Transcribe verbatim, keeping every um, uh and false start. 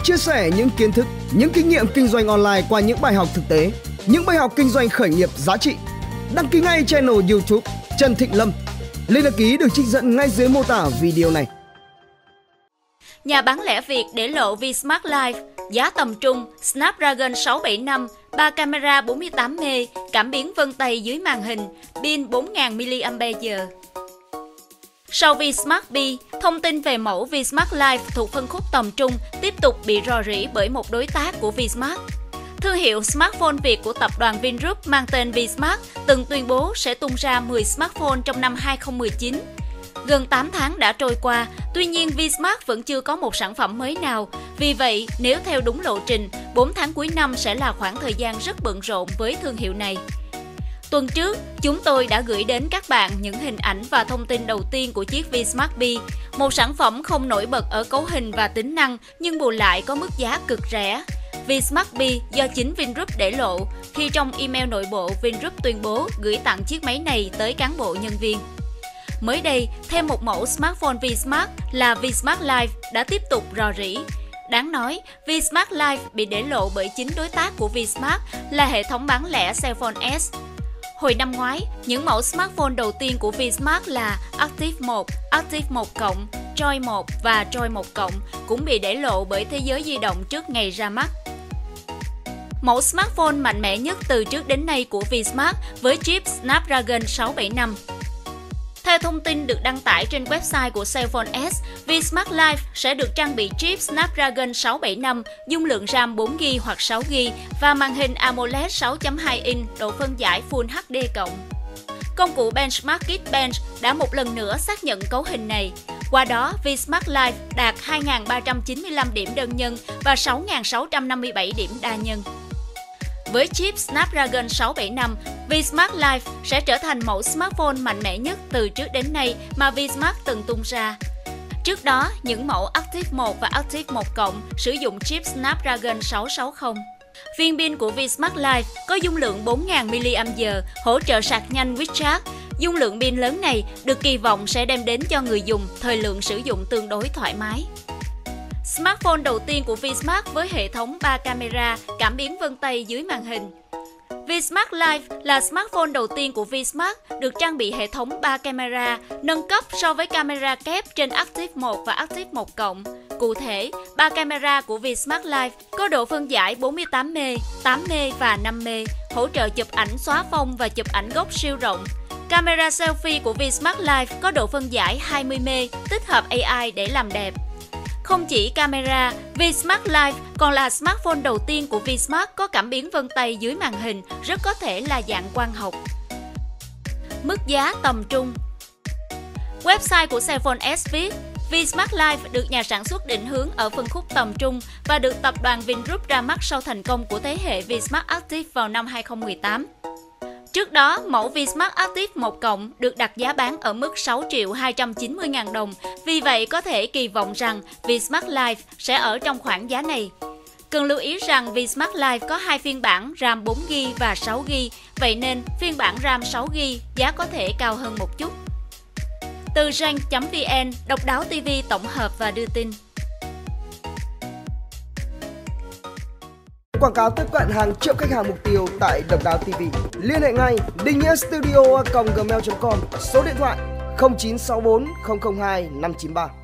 chia sẻ những kiến thức, những kinh nghiệm kinh doanh online qua những bài học thực tế, những bài học kinh doanh khởi nghiệp giá trị. Đăng ký ngay channel YouTube Trần Thịnh Lâm. Link đăng ký được trích dẫn ngay dưới mô tả video này. Nhà bán lẻ Việt để lộ Vsmart Life, giá tầm trung, Snapdragon sáu bảy năm, ba camera bốn mươi tám mê, cảm biến vân tay dưới màn hình, pin bốn nghìn mi li am pe giờ. Sau Vsmart B, thông tin về mẫu Vsmart Life thuộc phân khúc tầm trung tiếp tục bị rò rỉ bởi một đối tác của Vsmart. Thương hiệu smartphone Việt của tập đoàn Vingroup mang tên Vsmart từng tuyên bố sẽ tung ra mười smartphone trong năm hai không một chín. Gần tám tháng đã trôi qua, tuy nhiên Vsmart vẫn chưa có một sản phẩm mới nào. Vì vậy, nếu theo đúng lộ trình, bốn tháng cuối năm sẽ là khoảng thời gian rất bận rộn với thương hiệu này. Tuần trước, chúng tôi đã gửi đến các bạn những hình ảnh và thông tin đầu tiên của chiếc Vsmart B, một sản phẩm không nổi bật ở cấu hình và tính năng nhưng bù lại có mức giá cực rẻ. Vsmart B do chính Vingroup để lộ khi trong email nội bộ Vingroup tuyên bố gửi tặng chiếc máy này tới cán bộ nhân viên. Mới đây, thêm một mẫu smartphone Vsmart là Vsmart Life đã tiếp tục rò rỉ. Đáng nói, Vsmart Life bị để lộ bởi chính đối tác của Vsmart là hệ thống bán lẻ Cellphone S. Hồi năm ngoái, những mẫu smartphone đầu tiên của Vsmart là Active một, Active một cộng, Joy một và Joy một cộng cũng bị để lộ bởi thế giới di động trước ngày ra mắt. Mẫu smartphone mạnh mẽ nhất từ trước đến nay của Vsmart với chip Snapdragon sáu bảy năm. Theo thông tin được đăng tải trên website của Cellphone S, Vsmart Life sẽ được trang bị chip Snapdragon sáu bảy năm, dung lượng RAM bốn gi ga bai hoặc sáu gi ga bai và màn hình AMOLED sáu chấm hai inch, độ phân giải Full hát đê cộng. Công cụ Benchmark Geekbench đã một lần nữa xác nhận cấu hình này. Qua đó, Vsmart Life đạt hai nghìn ba trăm chín mươi lăm điểm đơn nhân và sáu nghìn sáu trăm năm mươi bảy điểm đa nhân. Với chip Snapdragon sáu bảy năm, Vsmart Life sẽ trở thành mẫu smartphone mạnh mẽ nhất từ trước đến nay mà Vsmart từng tung ra. Trước đó, những mẫu Active một và Active một cộng sử dụng chip Snapdragon sáu sáu không. Viên pin của Vsmart Life có dung lượng bốn nghìn mi li am pe giờ, hỗ trợ sạc nhanh Quick Charge. Dung lượng pin lớn này được kỳ vọng sẽ đem đến cho người dùng thời lượng sử dụng tương đối thoải mái. Smartphone đầu tiên của Vsmart với hệ thống ba camera, cảm biến vân tay dưới màn hình. Vsmart Life là smartphone đầu tiên của Vsmart được trang bị hệ thống ba camera, nâng cấp so với camera kép trên Active một và Active một cộng. Cụ thể, ba camera của Vsmart Life có độ phân giải bốn mươi tám mê, tám mê và năm mê, hỗ trợ chụp ảnh xóa phông và chụp ảnh gốc siêu rộng. Camera selfie của Vsmart Life có độ phân giải hai mươi mê, tích hợp a i để làm đẹp. Không chỉ camera, Vsmart Life còn là smartphone đầu tiên của Vsmart có cảm biến vân tay dưới màn hình, rất có thể là dạng quang học. Mức giá tầm trung. Website của Cellphone S viết, Vsmart Life được nhà sản xuất định hướng ở phân khúc tầm trung và được tập đoàn Vingroup ra mắt sau thành công của thế hệ Vsmart Active vào năm hai không một tám. Trước đó, mẫu Vsmart Active một cộng được đặt giá bán ở mức sáu triệu hai trăm chín mươi nghìn đồng, vì vậy có thể kỳ vọng rằng Vsmart Life sẽ ở trong khoảng giá này. Cần lưu ý rằng Vsmart Life có hai phiên bản RAM bốn gi ga bai và sáu gi ga bai, vậy nên phiên bản RAM sáu gi ga bai giá có thể cao hơn một chút. Từ rank chấm vn, Độc Đáo ti vi tổng hợp và đưa tin. Quảng cáo tiếp cận hàng triệu khách hàng mục tiêu tại Độc Đáo ti vi. Liên hệ ngay định nghĩa studio a còng gmail chấm com, số điện thoại không chín sáu bốn không không hai năm chín ba.